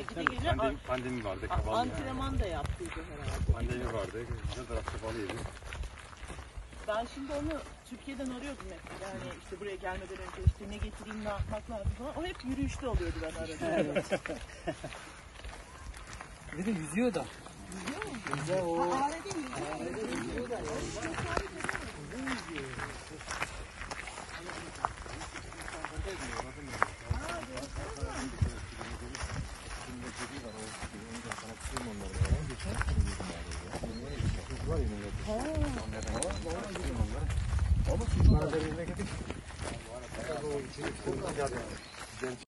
gide gele Pandemi vardı. Antrenman da yaptıydı herhalde. Pandemi vardı. Güzel tarafta balıydı. Ben şimdi onu Türkiye'den arıyordum hep. Yani işte buraya gelmeden önce işte ne getireyim, ne yapmak lazım falan. O hep yürüyüşte oluyordu ben arada. Evet. Bir de yüzüyor da. Yüzüyor mu? Yüzüyor o. Ağrı'da yüzüyor da. Ama